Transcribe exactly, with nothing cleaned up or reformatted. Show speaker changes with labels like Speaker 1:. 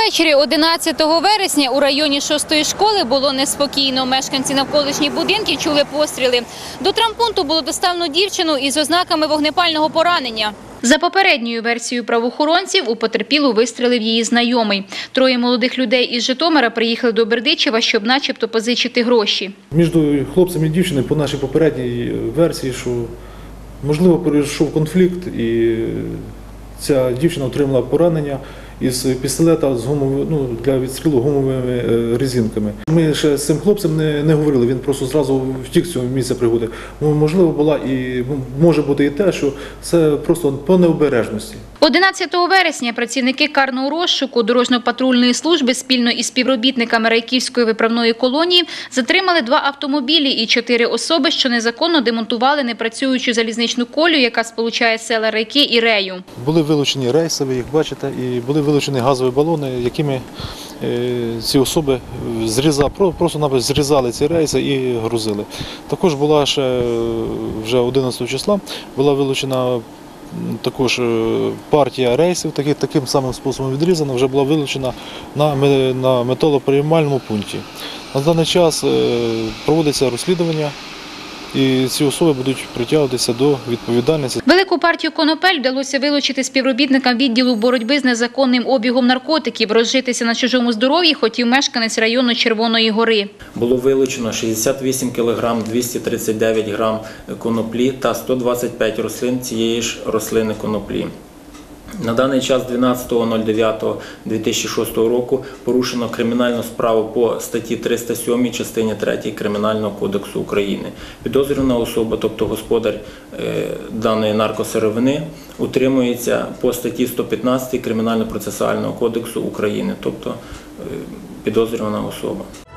Speaker 1: Ввечері одинадцятого вересня у районі шостої школи було неспокійно. Мешканці навколишніх будинків чули постріли. До травмпункту було доставлено дівчину із ознаками вогнепального поранення. За попередньою версією правоохоронців, у потерпілу вистрелив її знайомий. Троє молодих людей із Житомира приїхали до Бердичева, щоб начебто позичити гроші.
Speaker 2: Між хлопцем і дівчиною по нашій попередній версії, що можливо перейшов конфлікт і ця дівчина отримала поранення із пістолета з гумовими, ну, для відстрілу гумовими резинками. Ми ще з цим хлопцем не, не говорили, він просто зразу втік з цього місця пригоди. Можливо, була і може бути і те, що це просто по необережності.
Speaker 1: одинадцятого вересня працівники карного розшуку дорожньо-патрульної служби спільно із співробітниками Райківської виправної колонії затримали два автомобілі і чотири особи, що незаконно демонтували непрацюючу залізничну колію, яка сполучає села Райки і Рею.
Speaker 2: Були вилучені рейсові, як бачите, і були вилучені газові балони, якими ці особи зрізали, просто зрізали ці рейси і грузили. Також була ще вже одинадцятого числа була вилучена також партія рейсів, такі, таким самим способом відрізана, вже була вилучена на, на металоприймальному пункті. На даний час проводиться розслідування, і ці особи будуть притягуватися до відповідальності.
Speaker 1: Велику партію конопель вдалося вилучити співробітникам відділу боротьби з незаконним обігом наркотиків. Розжитися на чужому здоров'ї хотів мешканець району Червоної Гори.
Speaker 3: Було вилучено шістдесят вісім кілограм двісті тридцять дев'ять грам коноплі та сто двадцять п'ять рослин цієї ж рослини коноплі. На даний час дванадцятого дев'ятого дві тисячі шостого року порушено кримінальну справу по статті триста сьомій частині третій Кримінального кодексу України. Підозрювана особа, тобто господар даної наркосировини, утримується по статті сто п'ятнадцятій Кримінально-процесуального кодексу України, тобто підозрювана особа.